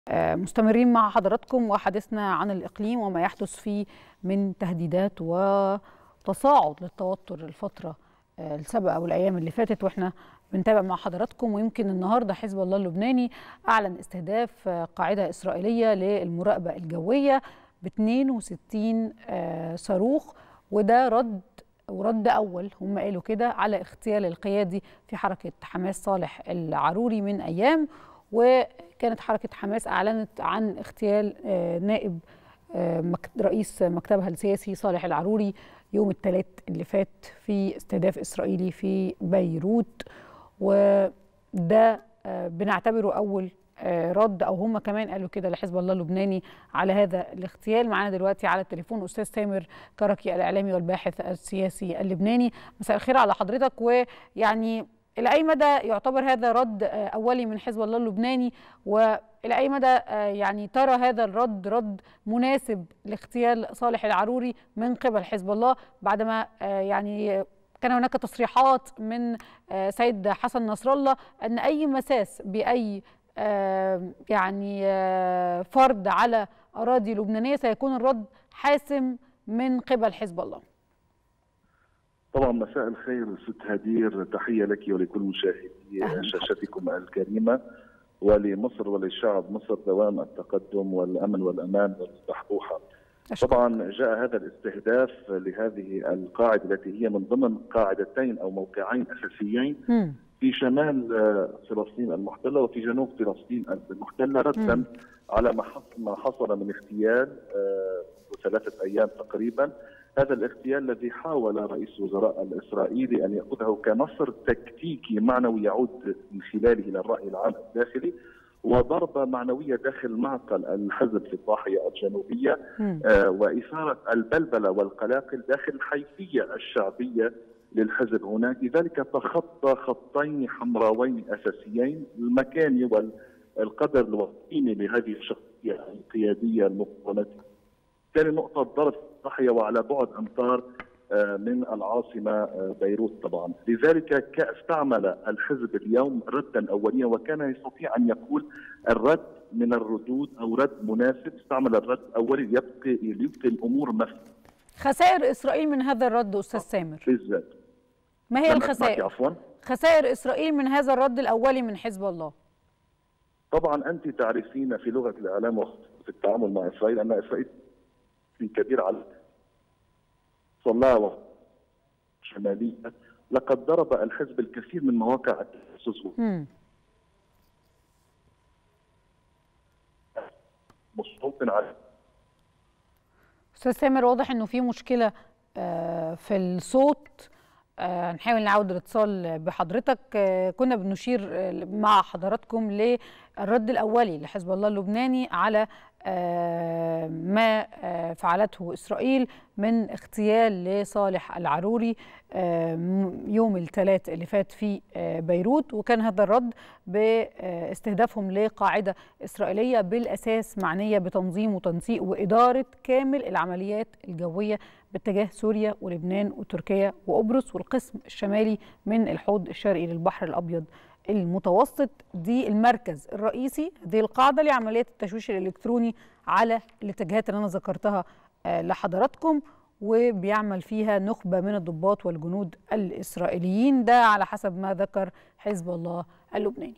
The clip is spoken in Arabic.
مستمرين مع حضراتكم وحديثنا عن الإقليم وما يحدث فيه من تهديدات وتصاعد للتوتر الفترة السابقة أو الأيام اللي فاتت، وإحنا بنتابع مع حضراتكم. ويمكن النهاردة حزب الله اللبناني أعلن استهداف قاعدة إسرائيلية للمراقبة الجوية ب 62 صاروخ، وده رد أول هم قالوا كده على اغتيال القيادي في حركة حماس صالح العروري من أيام. وكانت حركة حماس أعلنت عن اغتيال نائب رئيس مكتبها السياسي صالح العروري يوم الثلاث اللي فات في استهداف إسرائيلي في بيروت، وده بنعتبره أول رد، أو هم كمان قالوا كده لحزب الله اللبناني على هذا الاغتيال. معانا دلوقتي على التليفون أستاذ سامر كركي الإعلامي والباحث السياسي اللبناني. مساء الخير على حضرتك. ويعني إلى أي مدى يعتبر هذا رد أولي من حزب الله اللبناني، وإلى أي مدى يعني ترى هذا الرد رد مناسب لاغتيال صالح العروري من قبل حزب الله، بعدما يعني كان هناك تصريحات من سيد حسن نصر الله أن أي مساس بأي يعني فرد على أراضي لبنانية سيكون الرد حاسم من قبل حزب الله؟ طبعا مساء الخير ست هدير، تحية لك ولكل مشاهدي شاشتكم الكريمة، ولمصر ولشعب مصر دوام التقدم والأمن والأمان والبحبوحة. طبعا جاء هذا الاستهداف لهذه القاعدة التي هي من ضمن قاعدتين أو موقعين أساسيين في شمال فلسطين المحتلة وفي جنوب فلسطين المحتلة، ردا على ما حصل من اغتيال 3 أيام تقريبا. هذا الاغتيال الذي حاول رئيس الوزراء الإسرائيلي أن يأخذه كنصر تكتيكي معنوي يعود من خلاله إلى الرأي العام الداخلي، وضربة معنوية داخل معقل الحزب في الضاحية الجنوبية، وإثارة البلبلة والقلاقل داخل الحيثية الشعبية للحزب هناك. لذلك تخطى خطين حمراوين أساسيين: المكاني والقدر الوطني لهذه الشخصية القيادية المقاومتية. ثاني نقطة ضرب الضاحية وعلى بعد أمتار من العاصمة بيروت. طبعا لذلك استعمل الحزب اليوم ردا أوليا، وكان يستطيع أن يقول الرد من الردود أو رد مناسب. استعمل الرد أولي ليبقي الأمور مفتوحة. خسائر إسرائيل من هذا الرد أستاذ سامر بالذات ما هي الخسائر؟ عفوا، خسائر إسرائيل من هذا الرد الأولي من حزب الله. طبعا أنت تعرفين في لغة الإعلام وفي التعامل مع إسرائيل أن إسرائيل كبير على صلاوة شمالية. لقد ضرب الحزب الكثير من مواقع التجسس مصوت على. أستاذ سامر، واضح إنه في مشكلة في الصوت. نحاول نعود الاتصال بحضرتك. كنا بنشير مع حضراتكم للرد الأولي لحزب الله اللبناني على ما فعلته إسرائيل من اغتيال لصالح العروري يوم الثلاث اللي فات في بيروت، وكان هذا الرد باستهدافهم لقاعدة إسرائيلية بالأساس معنية بتنظيم وتنسيق وإدارة كامل العمليات الجوية باتجاه سوريا ولبنان وتركيا وقبرص والقسم الشمالي من الحوض الشرقي للبحر الأبيض المتوسط. دي المركز الرئيسي، دي القاعدة لعمليات التشويش الإلكتروني على الاتجاهات اللي أنا ذكرتها لحضراتكم، وبيعمل فيها نخبة من الضباط والجنود الإسرائيليين، ده على حسب ما ذكر حزب الله اللبناني.